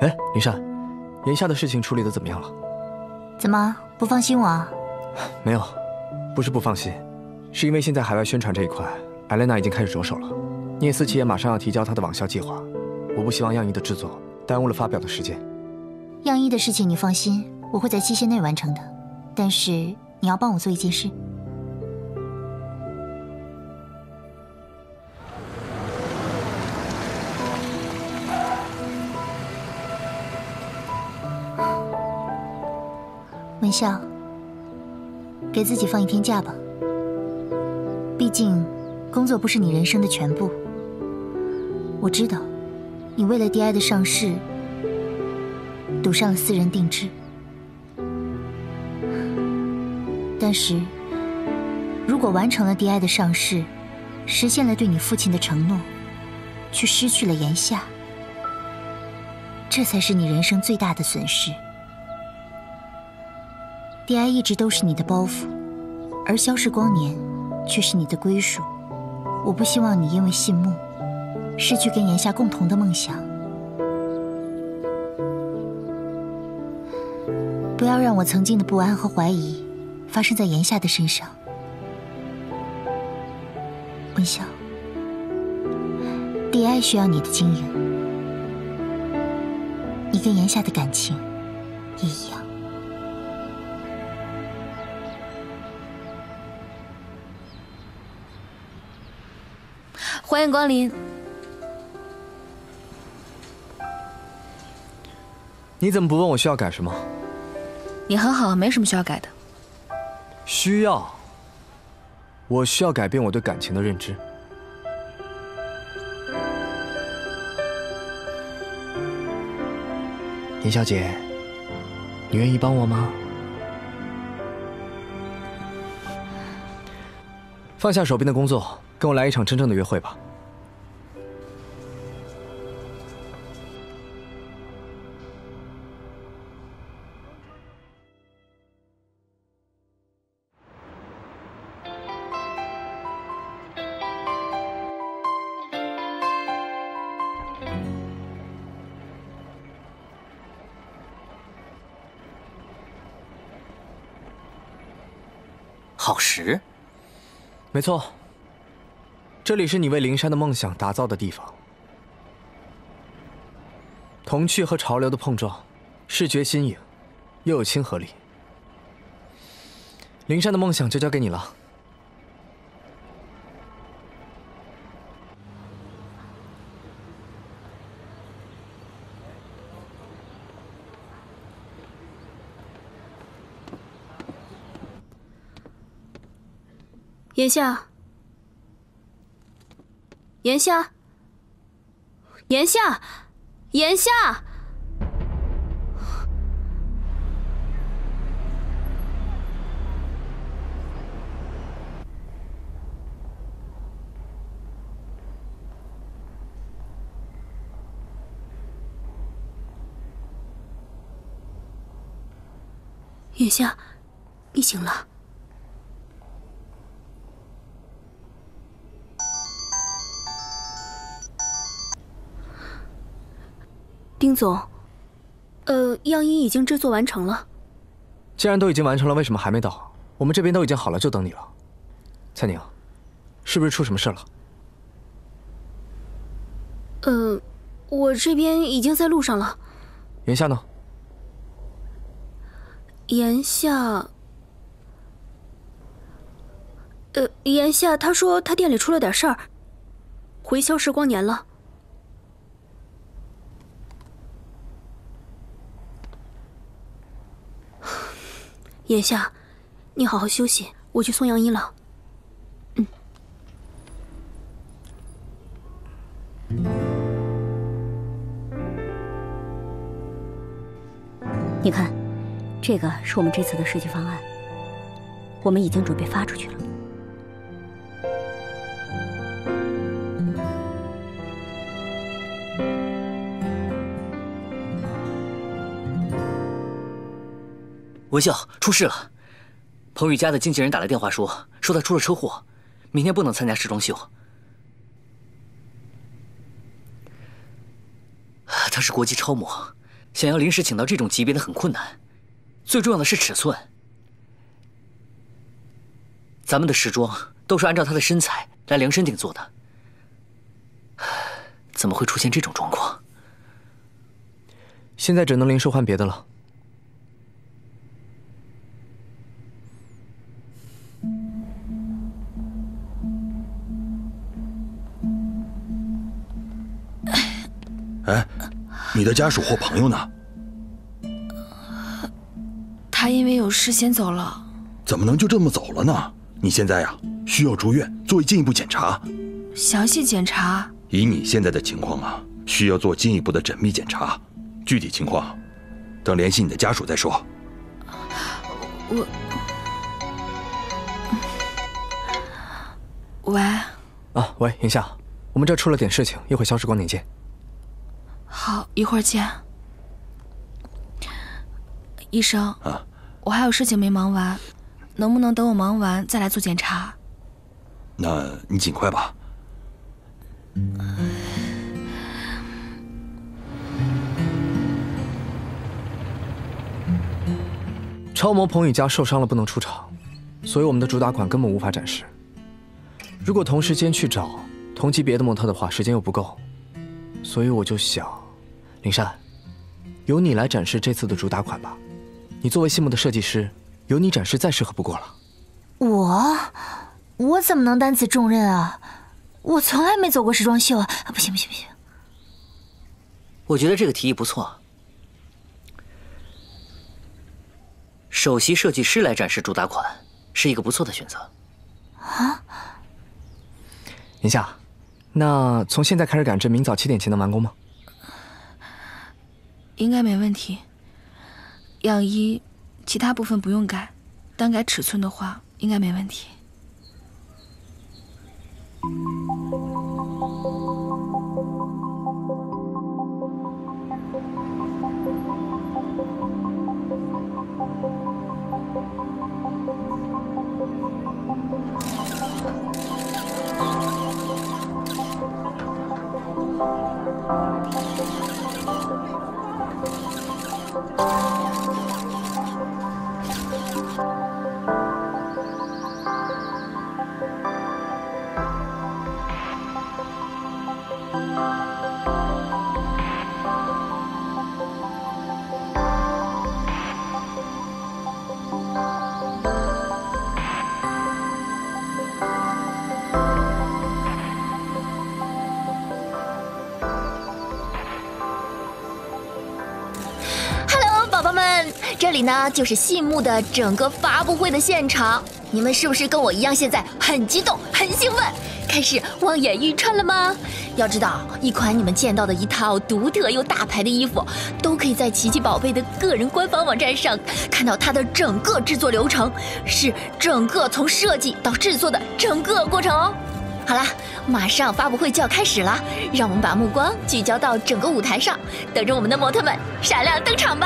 哎，林珊，眼下的事情处理的怎么样了？ 怎么不放心我啊？ 没有，不是不放心，是因为现在海外宣传这一块，艾莲娜已经开始着手了。聂思琪也马上要提交她的网销计划，我不希望样衣的制作耽误了发表的时间。 样衣的事情你放心，我会在期限内完成的。但是你要帮我做一件事。文笑，给自己放一天假吧。毕竟，工作不是你人生的全部。我知道，你为了 DI 的上市，赌上了私人定制。但是，如果完成了 DI 的上市，实现了对你父亲的承诺，却失去了炎夏，这才是你人生最大的损失。DI 一直都是你的包袱，而消逝光年却是你的归属。我不希望你因为信慕，失去跟炎夏共同的梦想。不要让我曾经的不安和怀疑发生在炎夏的身上。文晓， DI 需要你的经营，你跟炎夏的感情也一样。 欢迎光临。 你怎么不问我需要改什么？ 你很好，没什么需要改的。 需要？我需要改变我对感情的认知。林小姐，你愿意帮我吗？放下手边的工作，跟我来一场真正的约会吧。 好食？ 没错，这里是你为灵山的梦想打造的地方。童趣和潮流的碰撞，视觉新颖，又有亲和力。灵山的梦想就交给你了。 炎夏，炎夏，炎夏，炎夏！炎夏，你醒了。丁总，样衣已经制作完成了。 既然都已经完成了，为什么还没到？我们这边都已经好了，就等你了。蔡宁，是不是出什么事了？ 我这边已经在路上了。 炎夏呢？ 炎夏，炎夏，他说他店里出了点事儿，回消时光年了。炎夏，你好好休息，我去送样衣了。 你看，这个是我们这次的设计方案，我们已经准备发出去了。 文笑，出事了！彭宇家的经纪人打来电话说他出了车祸，明天不能参加时装秀。他是国际超模， 想要临时请到这种级别的很困难，最重要的是尺寸。咱们的时装都是按照她的身材来量身定做的，怎么会出现这种状况？ 现在只能临时换别的了。 哎，你的家属或朋友呢？ 他因为有事先走了。 怎么能就这么走了呢？你现在呀，需要住院做进一步检查。 详细检查？ 以你现在的情况啊，需要做进一步的缜密检查。具体情况，等联系你的家属再说。 喂。 啊，喂，云夏，我们这出了点事情，一会儿消失光年见。 好，一会儿见。医生，我还有事情没忙完，能不能等我忙完再来做检查？ 那你尽快吧。 超模彭雨佳受伤了，不能出场，所以我们的主打款根本无法展示。如果同时间去找同级别的模特的话，时间又不够，所以我就想，林珊，由你来展示这次的主打款吧。你作为信幕的设计师，由你展示再适合不过了。 我怎么能担此重任啊？我从来没走过时装秀啊！不行！ 我觉得这个提议不错。首席设计师来展示主打款，是一个不错的选择。 啊？ 林夏，那从现在开始赶制，明早7点前能完工吗？ 应该没问题。样衣，其他部分不用改，单改尺寸的话，应该没问题。 这里呢就是信幕的整个发布会的现场，你们是不是跟我一样现在很激动、很兴奋，开始望眼欲穿了吗？要知道，一款你们见到的一套独特又大牌的衣服，都可以在奇奇宝贝的个人官方网站上看到它的整个制作流程，是整个从设计到制作的整个过程哦。好啦，马上发布会就要开始了，让我们把目光聚焦到整个舞台上，等着我们的模特们闪亮登场吧！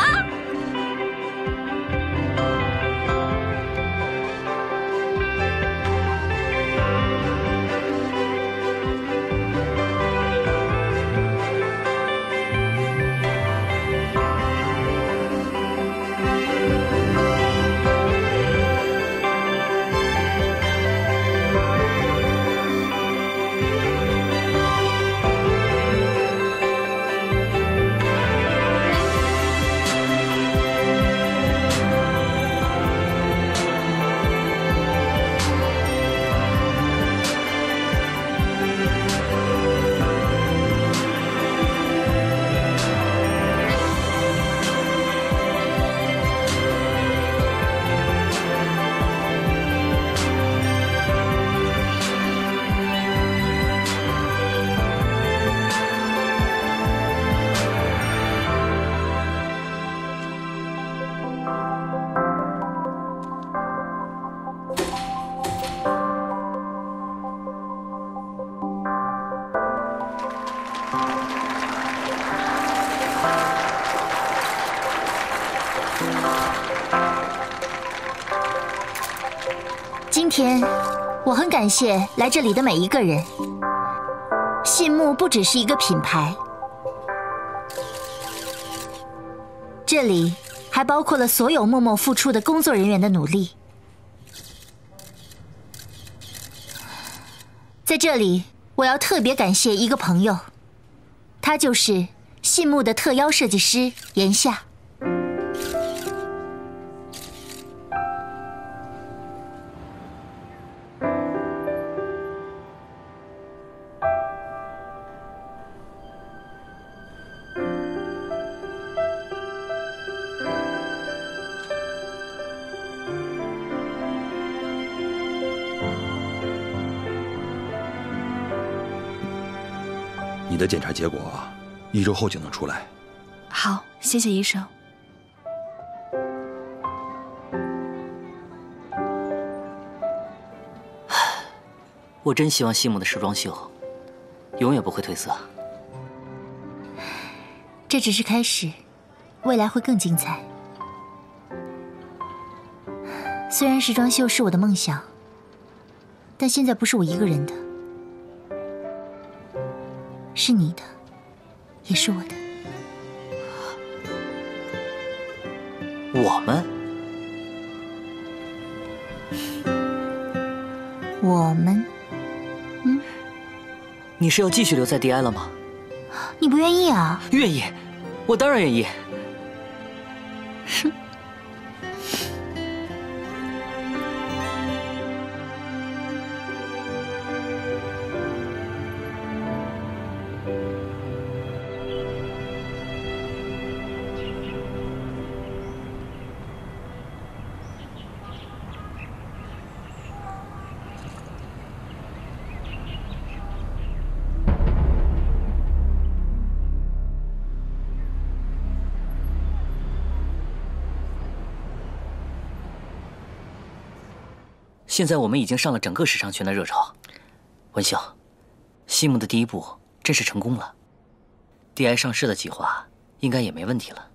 今天，我很感谢来这里的每一个人。信幕不只是一个品牌， 这里还包括了所有默默付出的工作人员的努力。在这里，我要特别感谢一个朋友，他就是信木的特邀设计师炎夏。 你的检查结果1周后就能出来。 好，谢谢医生。 我真希望西姆的时装秀永远不会褪色。 这只是开始，未来会更精彩。虽然时装秀是我的梦想，但现在不是我一个人的，是你的，也是我的。 我们？ 我们？ 你是要继续留在 DI 了吗？ 你不愿意啊？ 愿意，我当然愿意。 哼。 现在我们已经上了整个时尚圈的热潮，文秀，西木的第一步真是成功了 ，DI 上市的计划应该也没问题了。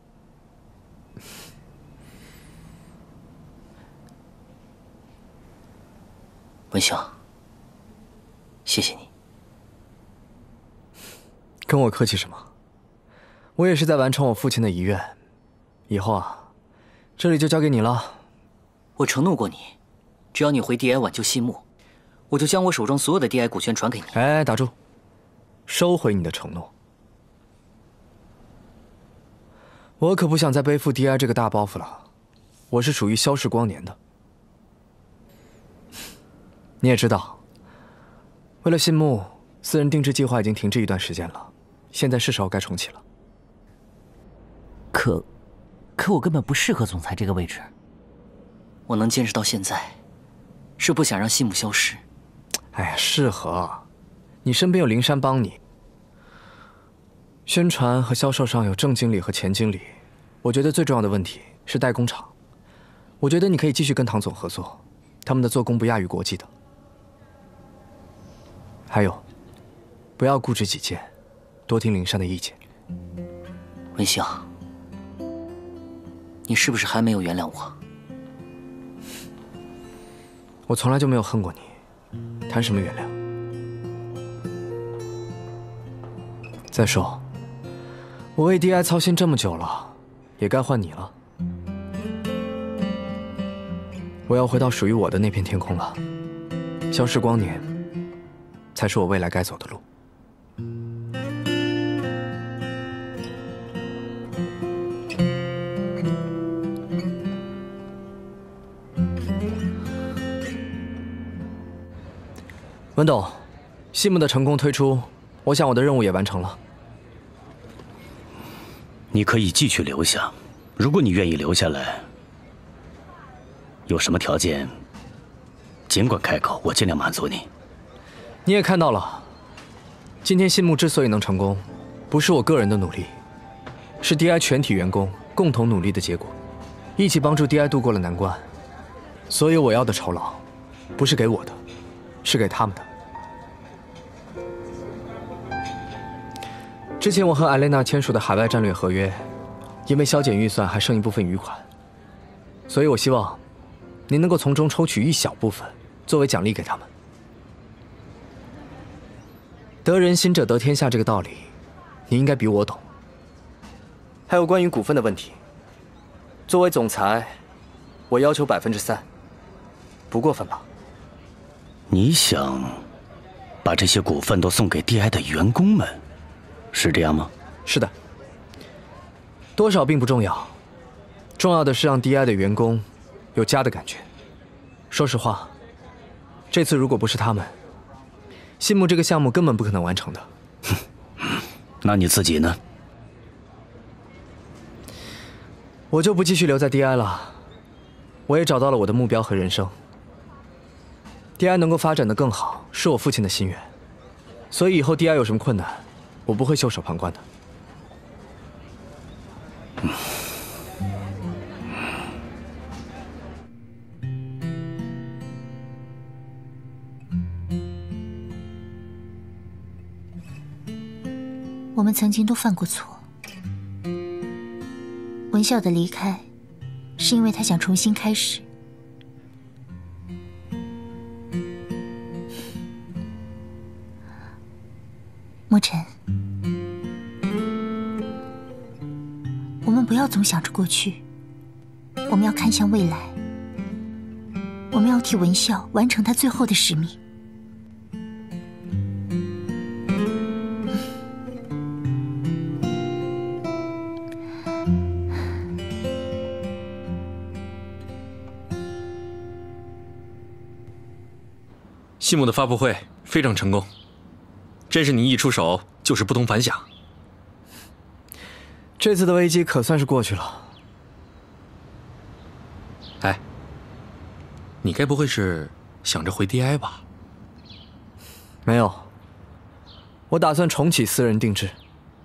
文秀，谢谢你。 跟我客气什么？我也是在完成我父亲的遗愿，以后这里就交给你了。 我承诺过你。只要你回 DI 挽救西木，我就将我手中所有的 DI 股权传给你。 哎，打住！收回你的承诺。我可不想再背负 DI 这个大包袱了。我是属于萧氏光年的。你也知道，为了信木，私人定制计划已经停滞一段时间了，现在是时候该重启了。 可我根本不适合总裁这个位置。我能坚持到现在。是不想让西木消失。 哎呀，适合，你身边有灵山帮你，宣传和销售上有正经理和前经理。我觉得最重要的问题是代工厂。我觉得你可以继续跟唐总合作，他们的做工不亚于国际的。还有，不要固执己见，多听灵山的意见。 文秀，你是不是还没有原谅我？ 我从来就没有恨过你，谈什么原谅？再说，我为 DI 操心这么久了，也该换你了。我要回到属于我的那片天空了，消逝光年，才是我未来该走的路。文董，西木的成功推出，我想我的任务也完成了。 你可以继续留下，如果你愿意留下来，有什么条件，尽管开口，我尽量满足你。 你也看到了，今天信木之所以能成功，不是我个人的努力，是 DI 全体员工共同努力的结果，一起帮助 DI 度过了难关。所以我要的酬劳，不是给我的，是给他们的。之前我和艾蕾娜签署的海外战略合约，因为削减预算还剩一部分余款，所以我希望您能够从中抽取一小部分作为奖励给他们。得人心者得天下这个道理，你应该比我懂。还有关于股份的问题， 作为总裁，我要求3%，不过分吧？ 你想把这些股份都送给 DI 的员工们，是这样吗？ 是的，多少并不重要，重要的是让 DI 的员工有家的感觉。说实话，这次如果不是他们，信木这个项目根本不可能完成的。 那你自己呢？ 我就不继续留在 DI 了，我也找到了我的目标和人生。DI 能够发展得更好，是我父亲的心愿，所以以后 DI 有什么困难，我不会袖手旁观的。 我们曾经都犯过错。文笑的离开，是因为他想重新开始。墨尘，我们不要总想着过去，我们要看向未来。我们要替文笑完成他最后的使命。 细木的发布会非常成功，真是你一出手就是不同凡响。 这次的危机可算是过去了。 哎，你该不会是想着回 DI 吧？ 没有，我打算重启私人定制。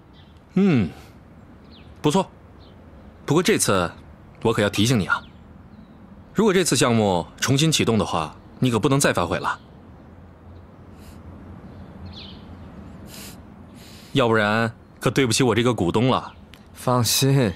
不错。不过这次我可要提醒你啊，如果这次项目重新启动的话，你可不能再反悔了。要不然可对不起我这个股东了。 放心。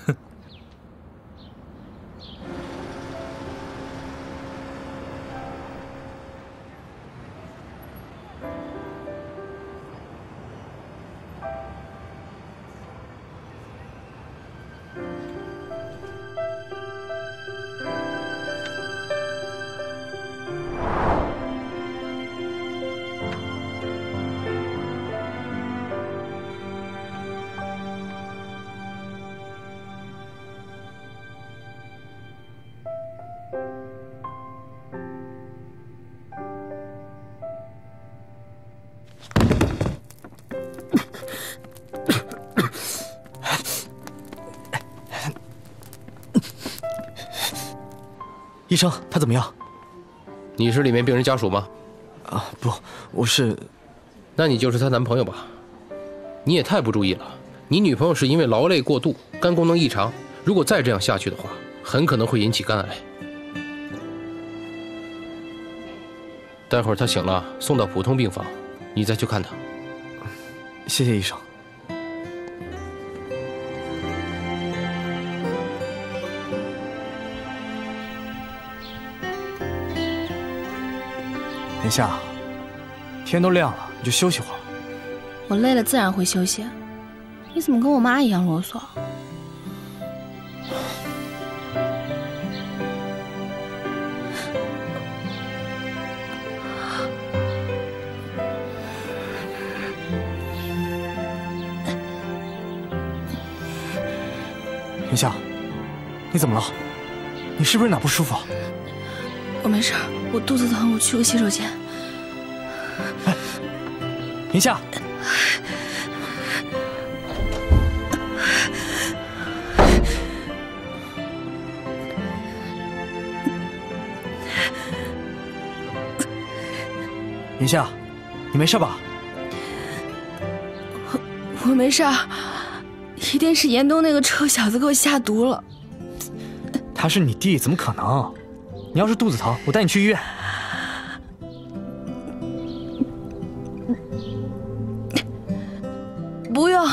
医生，他怎么样？ 你是里面病人家属吗？ 啊，不，我是。 那你就是她男朋友吧？你也太不注意了。你女朋友是因为劳累过度，肝功能异常，如果再这样下去的话，很可能会引起肝癌。待会儿她醒了，送到普通病房，你再去看她。 谢谢医生。林夏，天都亮了，你就休息会儿。 我累了自然会休息。你怎么跟我妈一样啰嗦？ 林夏，你怎么了？你是不是哪不舒服？ 我没事，我肚子疼，我去个洗手间。 哎，林夏，林夏，你没事吧？ 我没事，一定是严冬那个臭小子给我下毒了。 他是你弟，怎么可能？你要是肚子疼，我带你去医院。 不用，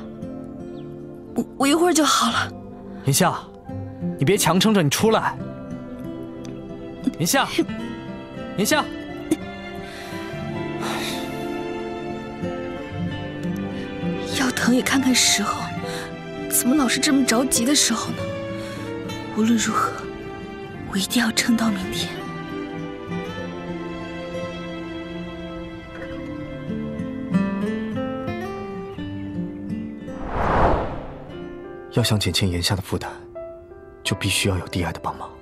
我一会儿就好了。 林夏，你别强撑着，你出来。林夏，林夏， 要疼也看看时候，怎么老是这么着急的时候呢？ 无论如何，我一定要撑到明天。 要想减轻炎夏的负担，就必须要有DI的帮忙。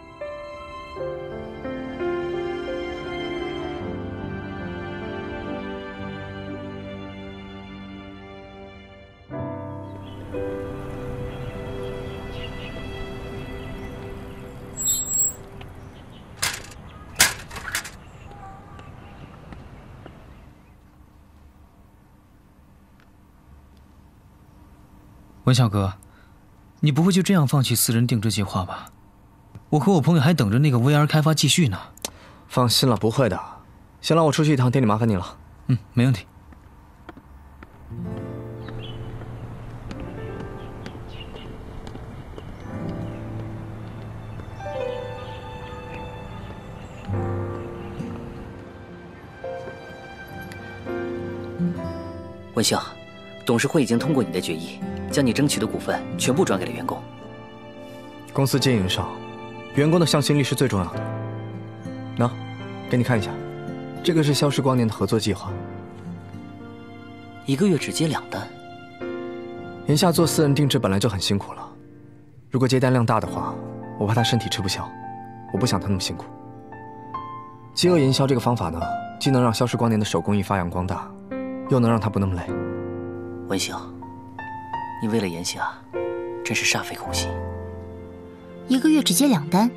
文晓哥，你不会就这样放弃私人定制计划吧？我和我朋友还等着那个 VR 开发继续呢。 放心了，不会的。行了，我出去一趟，店里麻烦你了。 没问题。 文晓，董事会已经通过你的决议，将你争取的股份全部转给了员工。 公司经营上，员工的向心力是最重要的。喏，给你看一下，这个是消失光年的合作计划。 1个月只接2单。 眼下做私人定制本来就很辛苦了，如果接单量大的话，我怕他身体吃不消，我不想他那么辛苦。饥饿营销这个方法呢，既能让消失光年的手工艺发扬光大，又能让他不那么累。 文晓，你为了炎夏，真是煞费苦心。 1个月只接2单，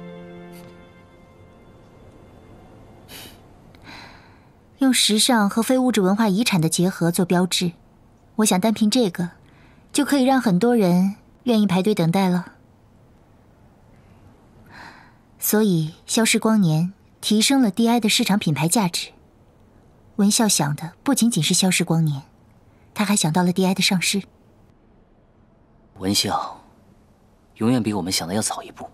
用时尚和非物质文化遗产的结合做标志，我想单凭这个，就可以让很多人愿意排队等待了。所以，消失光年提升了 DI 的市场品牌价值。文笑想的不仅仅是消失光年，他还想到了 DI 的上市。 文晓永远比我们想的要早一步。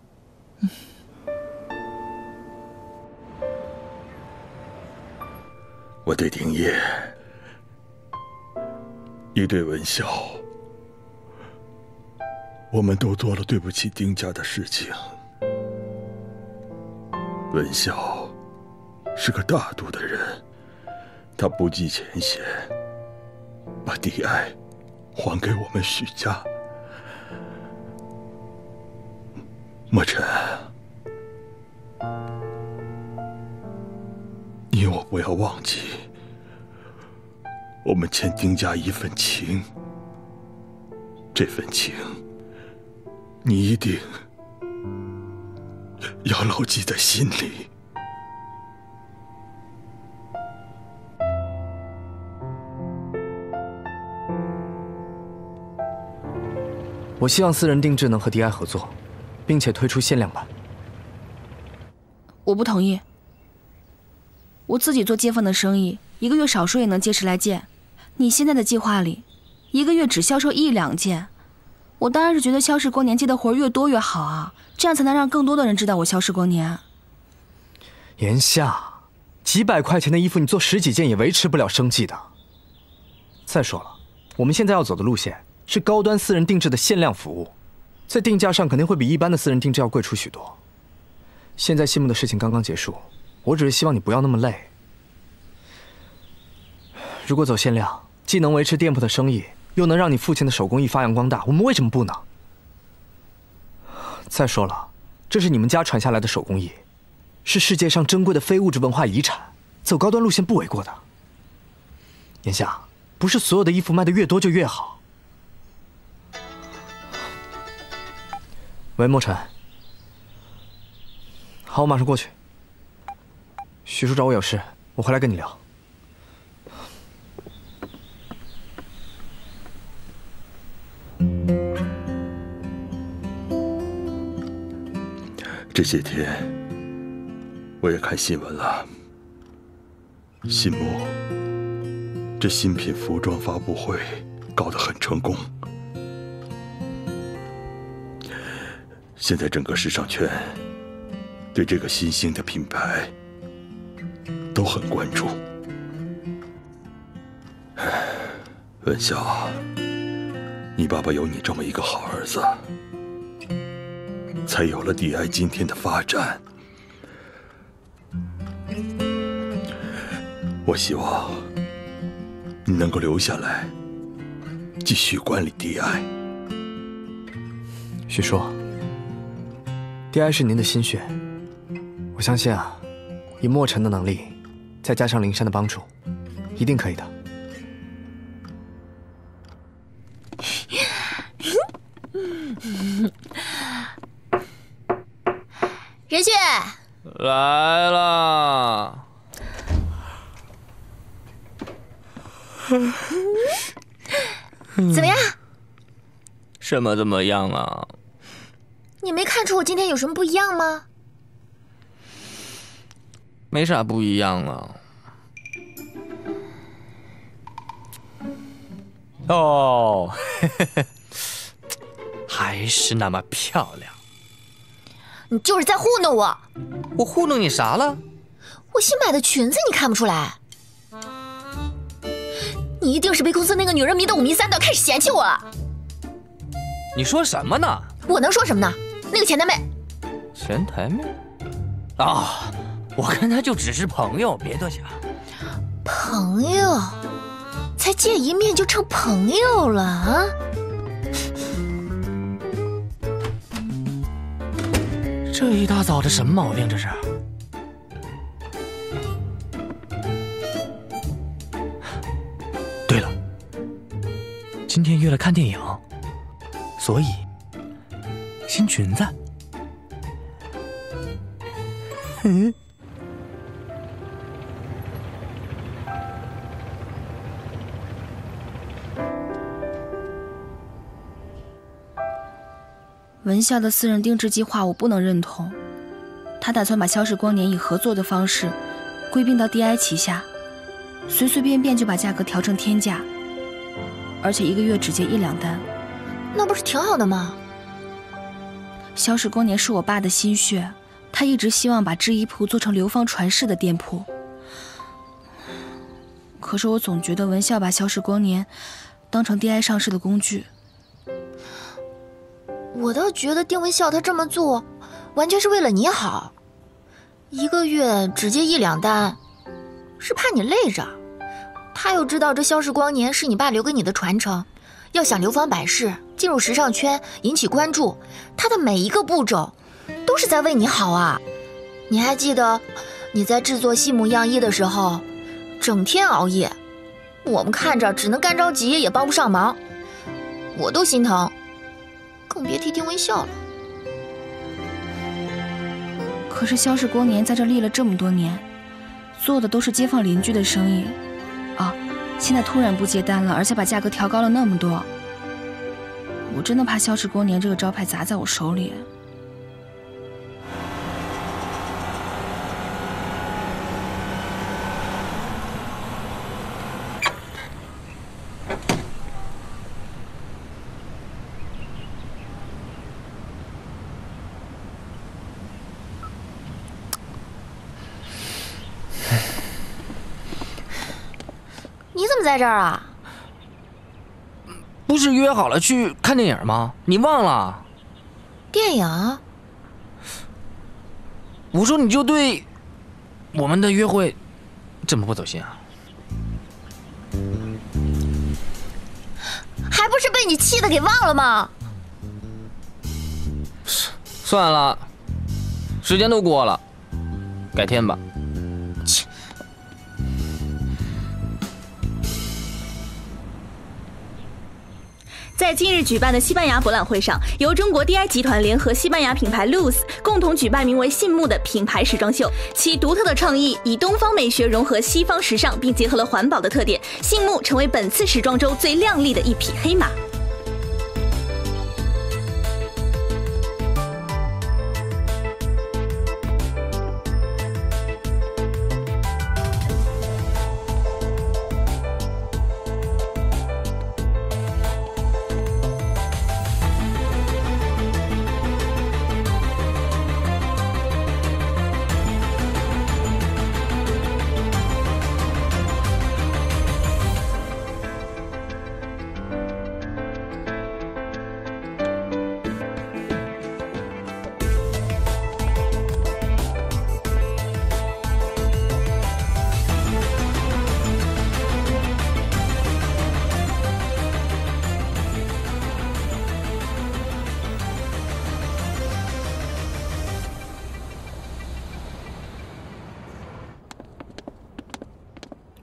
我对丁烨，你对文晓，我们都做了对不起丁家的事情。文晓是个大度的人，他不计前嫌，把DI还给我们许家。墨尘，你我不要忘记，我们欠丁家一份情，这份情，你一定要牢记在心里。 我希望私人定制能和 DI 合作，并且推出限量版。 我不同意。我自己做接缝的生意，1个月少说也能接10来件。你现在的计划里，1个月只销售1、2件。我当然是觉得消失光年接的活越多越好啊，这样才能让更多的人知道我消失光年。 炎夏，几百块钱的衣服你做10几件也维持不了生计的。再说了，我们现在要走的路线是高端私人定制的限量服务，在定价上肯定会比一般的私人定制要贵出许多。现在谢幕的事情刚刚结束，我只是希望你不要那么累。如果走限量，既能维持店铺的生意，又能让你父亲的手工艺发扬光大，我们为什么不呢？再说了，这是你们家传下来的手工艺，是世界上珍贵的非物质文化遗产，走高端路线不为过的。眼下，不是所有的衣服卖得越多就越好。喂，墨尘。好，我马上过去。徐叔找我有事，我回来跟你聊。 这些天我也看新闻了，新木这新品服装发布会搞得很成功，现在整个时尚圈对这个新兴的品牌都很关注。文晓，你爸爸有你这么一个好儿子， 才有了DI今天的发展。我希望你能够留下来，继续管理DI。 许叔，DI是您的心血，我相信啊，以墨尘的能力，再加上灵山的帮助，一定可以的。 任旭来了。 怎么样？ 什么怎么样啊？ 你没看出我今天有什么不一样吗？ 没啥不一样啊。哦，还是那么漂亮。 你就是在糊弄我。 我糊弄你啥了？ 我新买的裙子你看不出来？你一定是被公司那个女人迷得五迷三的，开始嫌弃我了。 你说什么呢？ 我能说什么呢？那个前台妹。 前台妹？啊，我跟她就只是朋友，别多想。 朋友？才见一面就成朋友了啊？ 这一大早的什么毛病？这是？对了，今天约了看电影，所以新裙子。嗯。 文夏的私人定制计划我不能认同，他打算把消逝光年以合作的方式归并到 DI 旗下，随随便便就把价格调成天价，而且1个月只接1、2单， 那不是挺好的吗？ 消逝光年是我爸的心血，他一直希望把制衣铺做成流芳传世的店铺。可是我总觉得文夏把消逝光年当成 DI 上市的工具。 我倒觉得丁文笑他这么做，完全是为了你好。1个月只接1、2单，是怕你累着。他又知道这消逝光年是你爸留给你的传承，要想流芳百世，进入时尚圈，引起关注，他的每一个步骤都是在为你好啊。你还记得你在制作戏母样衣的时候，整天熬夜，我们看着只能干着急，也帮不上忙，我都心疼。更别提丁文笑了。 可是消逝光年在这立了这么多年，做的都是街坊邻居的生意啊，现在突然不接单了，而且把价格调高了那么多，我真的怕消逝光年这个招牌砸在我手里。 你怎么在这儿啊？ 不是约好了去看电影吗？你忘了？ 电影？ 我说你就对我们的约会这么不走心啊？ 还不是被你气得给忘了吗？ 算了，时间都过了，改天吧。 在近日举办的西班牙博览会上，由中国 DI 集团联合西班牙品牌 Luz 共同举办名为信木的品牌时装秀。其独特的创意以东方美学融合西方时尚，并结合了环保的特点，信木成为本次时装周最亮丽的一匹黑马。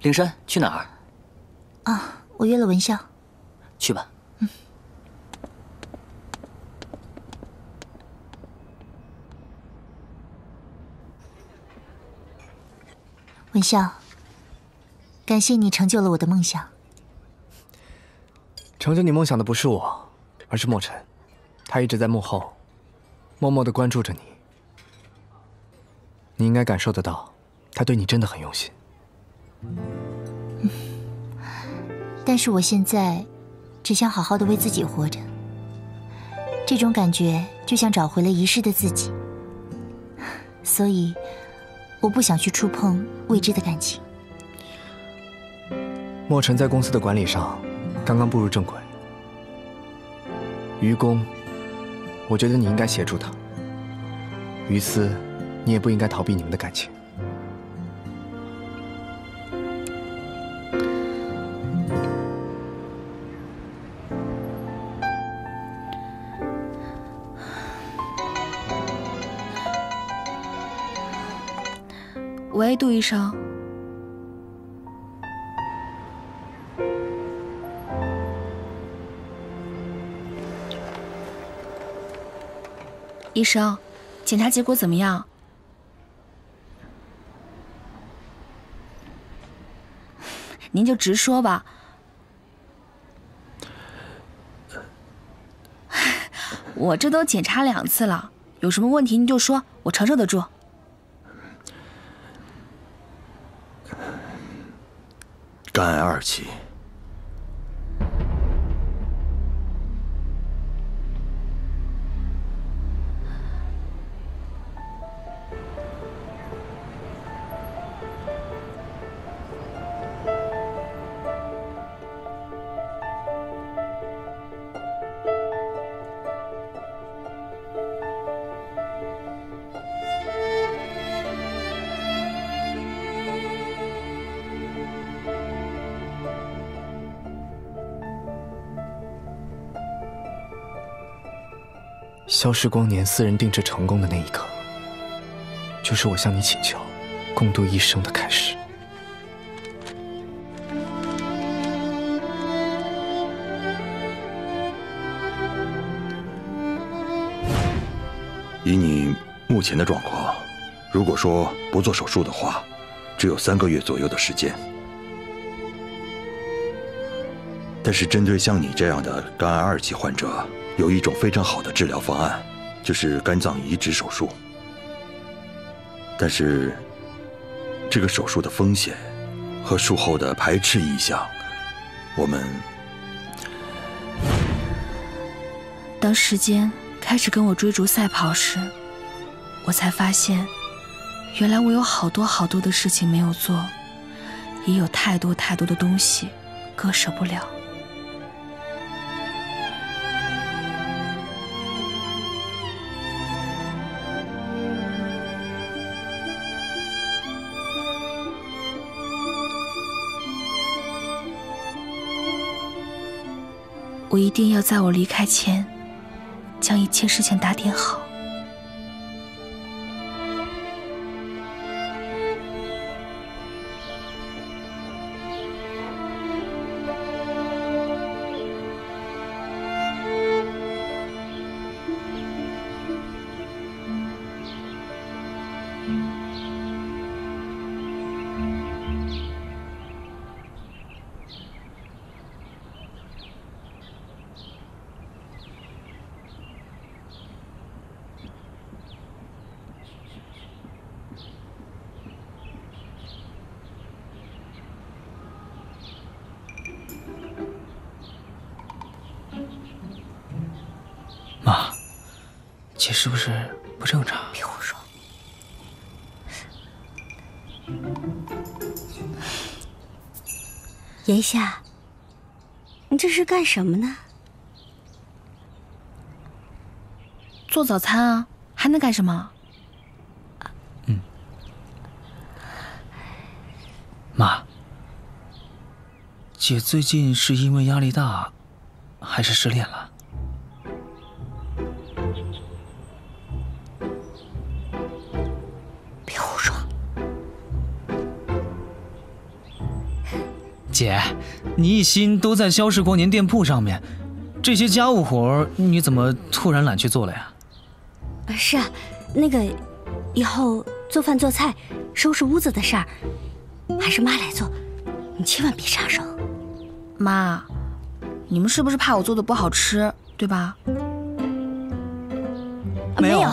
灵珊，去哪儿？ 啊，我约了文笑。 去吧。 文笑，感谢你成就了我的梦想。 成就你梦想的不是我，而是墨尘。他一直在幕后，默默地关注着你。你应该感受得到，他对你真的很用心。 但是我现在只想好好的为自己活着，这种感觉就像找回了遗失的自己，所以我不想去触碰未知的感情。 墨尘在公司的管理上刚刚步入正轨，于公，我觉得你应该协助他；于私，你也不应该逃避你们的感情。 喂，杜医生。医生，检查结果怎么样？您就直说吧。我这都检查2次了，有什么问题您就说，我承受得住。 肝癌2期。 消逝光年私人定制成功的那一刻，就是我向你请求共度一生的开始。 以你目前的状况，如果说不做手术的话，只有3个月左右的时间。但是针对像你这样的肝癌2期患者，有一种非常好的治疗方案，就是肝脏移植手术。但是，这个手术的风险和术后的排斥异象，我们当时间开始跟我追逐赛跑时，我才发现，原来我有好多好多的事情没有做，也有太多太多的东西割舍不了。我一定要在我离开前，将一切事情打点好。 妈，姐是不是不正常？ 别胡说。言夏，你这是干什么呢？ 做早餐啊，还能干什么？ 妈，姐最近是因为压力大，还是失恋了？ 别胡说。 姐，你一心都在萧氏光年店铺上面，这些家务活你怎么突然懒去做了呀？ 是啊，那个以后做饭做菜、收拾屋子的事儿，还是妈来做，你千万别插手。 妈，你们是不是怕我做的不好吃，对吧？ 没有。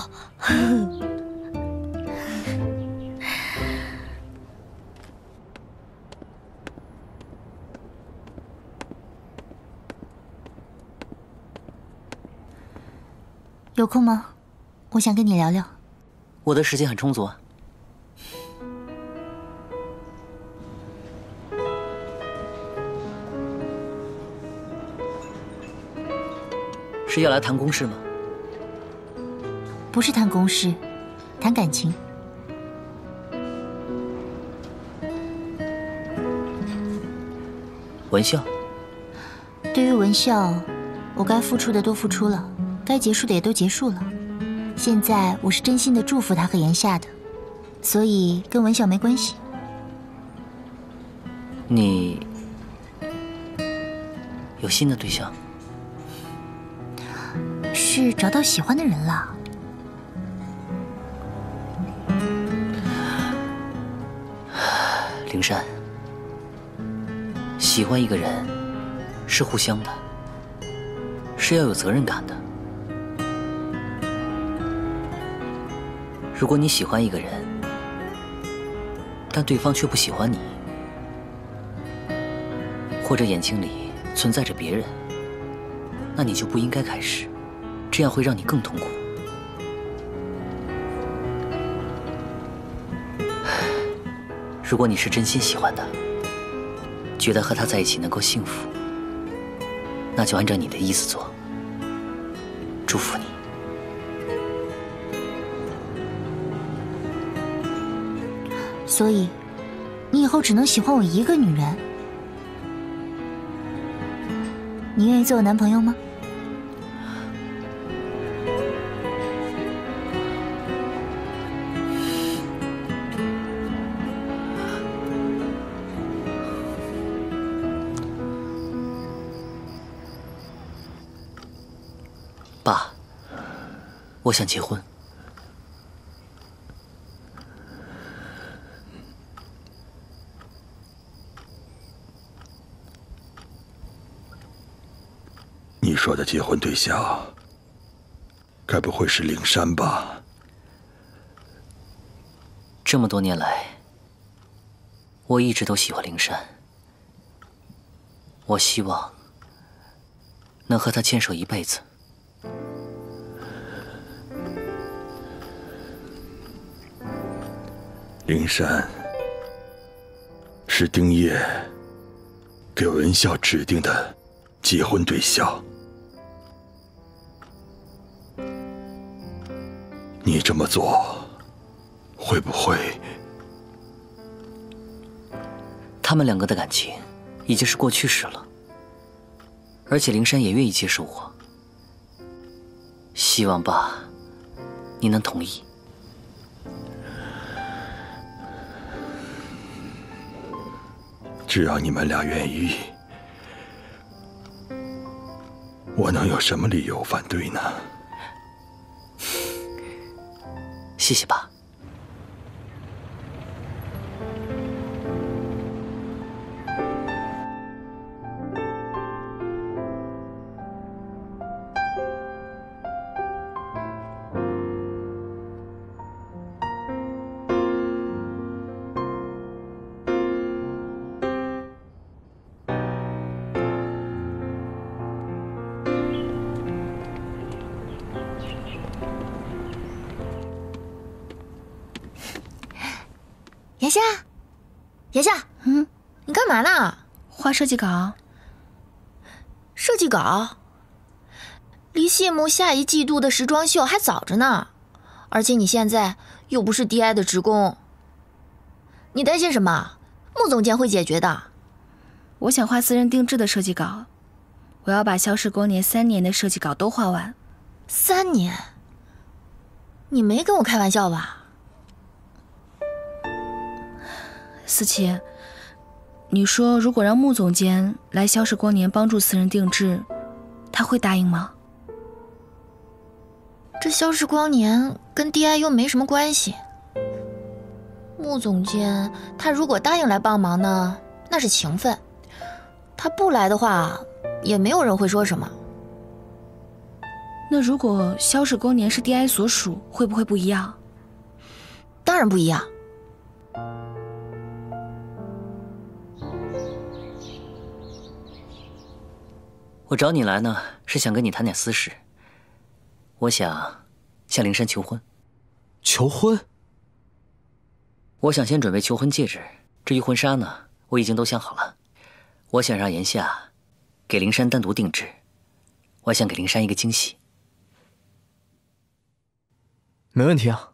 有空吗？我想跟你聊聊。 我的时间很充足啊。是要来谈公事吗？ 不是谈公事，谈感情。 文笑， 对于文笑，我该付出的都付出了，该结束的也都结束了。现在我是真心的祝福他和言夏的，所以跟文笑没关系。 你有新的对象？ 是找到喜欢的人了。 灵珊，喜欢一个人是互相的，是要有责任感的。如果你喜欢一个人，但对方却不喜欢你，或者眼睛里存在着别人，那你就不应该开始，这样会让你更痛苦。如果你是真心喜欢的，觉得和他在一起能够幸福，那就按照你的意思做。祝福你。 所以，你以后只能喜欢我一个女人。你愿意做我男朋友吗？ 爸，我想结婚。 你说的结婚对象，该不会是灵珊吧？ 这么多年来，我一直都喜欢灵珊。我希望能和她牵手一辈子。 灵珊是丁烨给文笑指定的结婚对象。你这么做，会不会？ 他们两个的感情已经是过去式了，而且灵珊也愿意接受我。希望爸，你能同意。 只要你们俩愿意，我能有什么理由反对呢？ 谢谢爸。 言夏，言夏，你干嘛呢？ 画设计稿。 设计稿？离谢幕下一季度的时装秀还早着呢，而且你现在又不是 DI 的职工，你担心什么？穆总监会解决的。 我想画私人定制的设计稿，我要把萧氏光年3年的设计稿都画完。 3年？你没跟我开玩笑吧？ 思琪， 你说如果让穆总监来萧氏光年帮助私人定制，他会答应吗？ 这萧氏光年跟 DI 又没什么关系。穆总监他如果答应来帮忙呢，那是情分；他不来的话，也没有人会说什么。 那如果萧氏光年是 DI 所属，会不会不一样？ 当然不一样。 我找你来呢，是想跟你谈点私事。我想向灵珊求婚。 求婚？ 我想先准备求婚戒指，至于婚纱呢，我已经都想好了。我想让炎夏给灵珊单独定制，我想给灵珊一个惊喜。 没问题啊。